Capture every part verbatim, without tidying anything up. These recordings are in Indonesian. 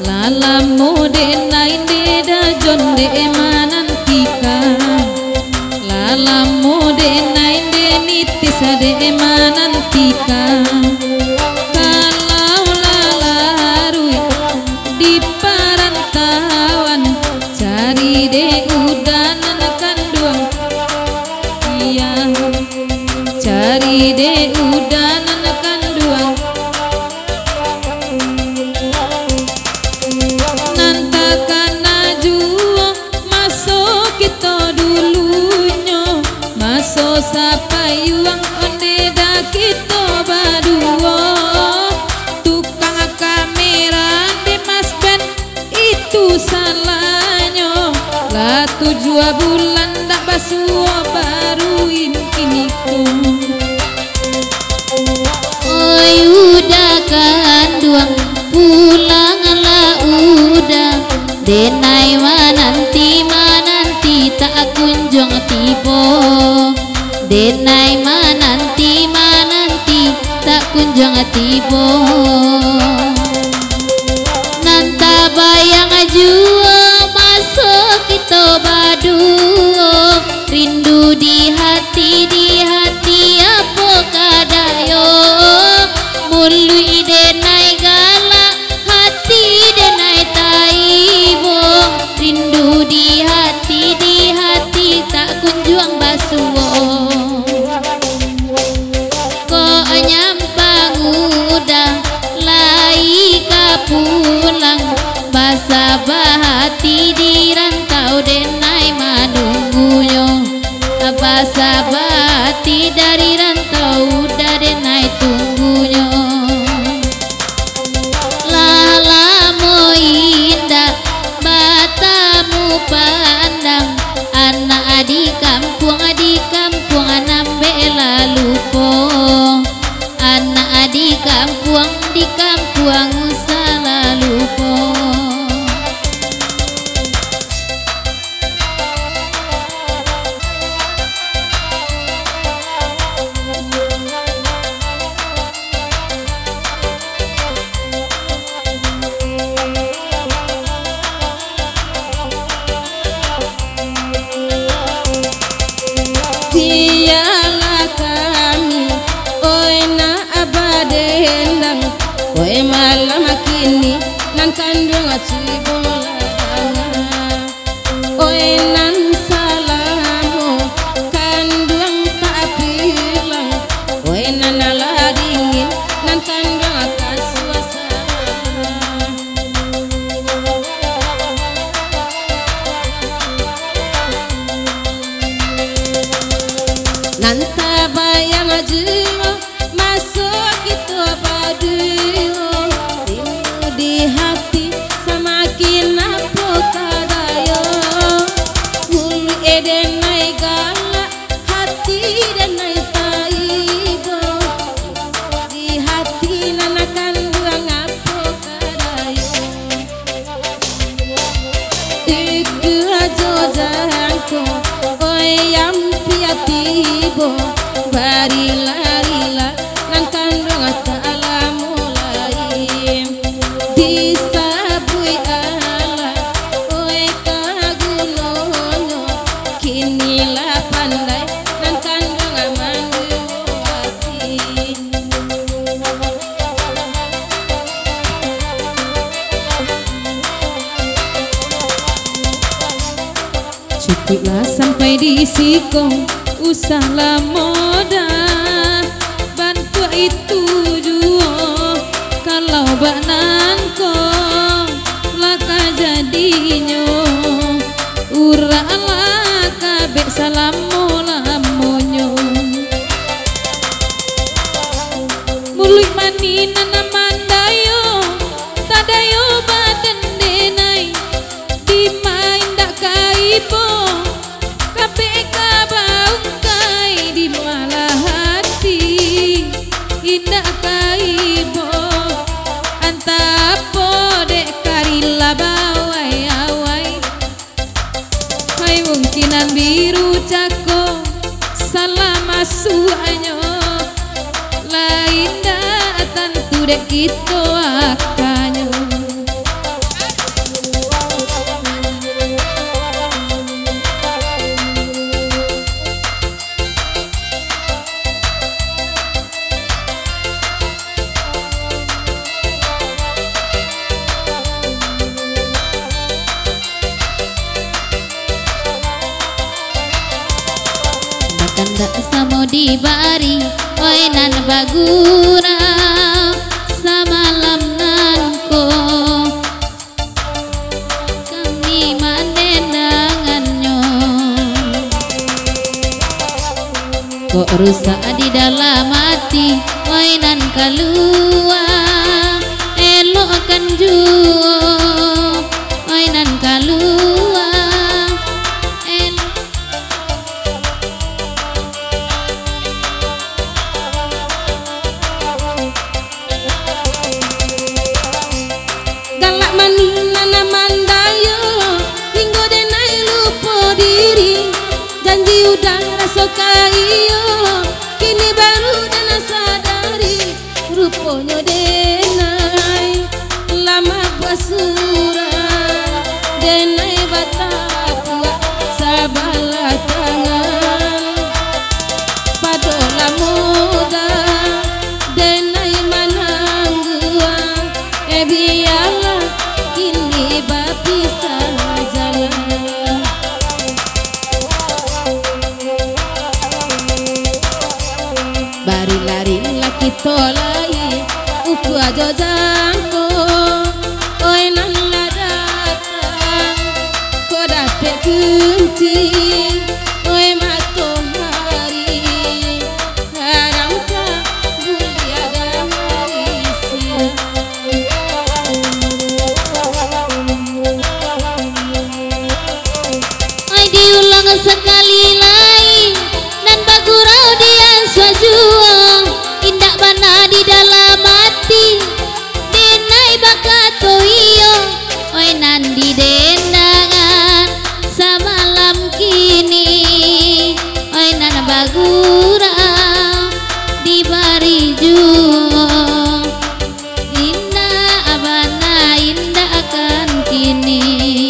Lalamu de nainde da jonde manantika, lalamu de nainde nitisa de manantika. Kalau lalarui di parantauan, cari de udanan kanduang, iya cari de udanan kanduang. So sapayuang onde da kita baduo, tukang kamera de mas ben itu salahnya. Lah tujuh bulan dak basuo baruin kiniku. Oi udah kanduang pulanglah udah, denai mananti mananti tak kunjung tiba. Denai mananti mananti tak kunjung tiba. Nanta bayang jua masuk kita baduo, rindu di hati di hati apa kadayo. Mului denai galak hati denai taibo, rindu di hati di hati tak kunjung basuo. Pulang basa bahati di rantau denai menunggunya, basa bahati dari rantau udah denai tunggunya. Lalamu indah batamu pandang, anak di kampung di kampung nambe lalu po, anak di kampung di kampung lupo. Tiyalah kami oi na abadendang, oi malam kini nan kandung acibulana, oi nan salamu kandung tak bilang, oi nan ala dingin nan kandung akan suasana. Nan tabayang jiwa masuk itu baduo, di hati semakin apa kadayo. Mulu edenai galak hati denai taibo, di hati nanakan buang apa kadayo. Iku aja jangko oi yang piatibo, barila-rila nan kandung asalamu lain. Disabui ala oi kagunonyo, kinilah pandai nan kandung amanduati. Cukuplah sampai di sikong, usahlah moda bantu itu juo. Kalau bananko laka jadinya, uralah kabeh salamu lamonyo. Muluy manina namandayo, tadayo badan denai, dimain dak kaipo, kabeh kabaung kai di malah hati, indah kaibo. Antapo dek karila bawai awai, hai mungkinan biru cako salah masuanyo, lain dah tentu dek kita akanyo. dibari oi nan bagura samalam nan ko kami manendangannya kok rusak di dalam hati oi nan keluar elok kan juo oi nan keluar elok galak manana mandayo hingga denai lupa diri janji udah rasa kayo kini baru dana sadari rupanya denai lama basura denai batapua sabala tangan padola muda denai mananggua eh biarlah kini bapisah jalan bari lari laki tolai upu aja jangko oi nan la datang ko dapet kunci oi matahari harangka mulia damai oi diulang sekali lagi dan bagurau dia sajuang indak bana di dalam hati denai bakato iyo oi nan di dendangan samalam kini oi nan bagurau dibari juo indah abana indah akan kini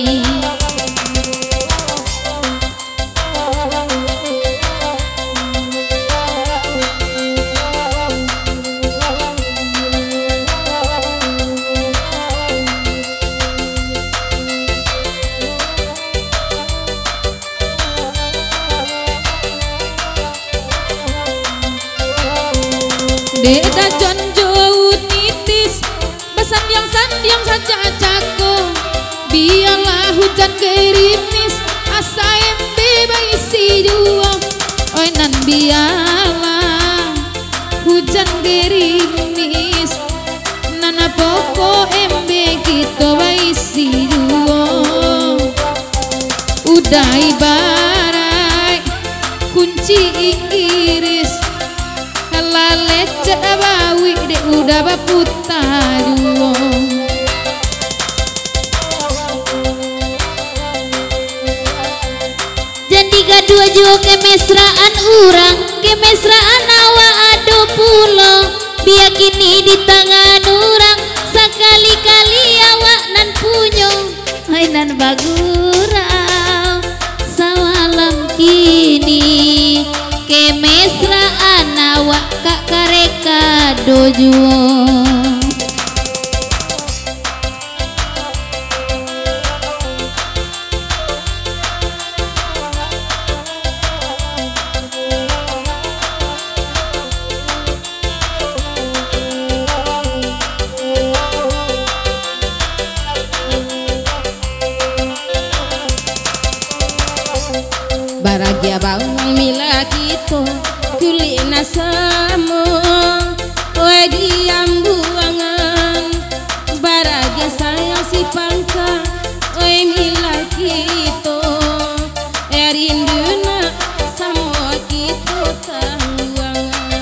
Deda jon jauh nitis besan yang sandiang saja cako biarlah hujan gerimis asa embe baisi dua oi nan biarlah hujan gerimis nana poko embe kita baisi dua udah ibarat kunci Inggris lecce bawi de udah baputa duo jadi gadua juo kemesraan urang kemesraan awa ado pulo biar kini di tangan urang sekali-kali awak nan punyo hai nan bagurau sawalam kini kemesraan awak kak kareka dojuo baragia bang mila kita kulina samo oe diam buangan baragia sayang si pangka oe mila kita erinduna samo kita tangguangan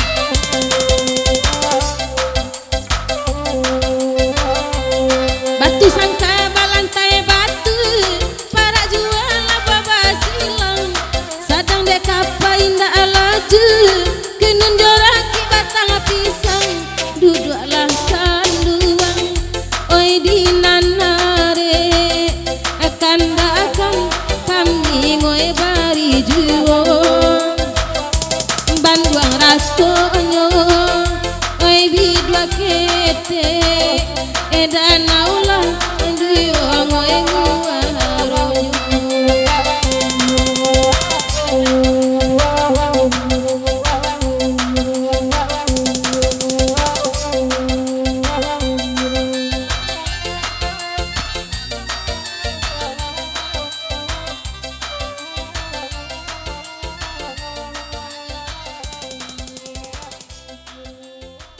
batu sangka balantai batu para jual apa basilang sadang deka indah laju kenun joraki batang pisang duduklah kanduang oi di nanare akan akan kami ngoi bari juo banduang rasonyo oi bidua kete edanaulah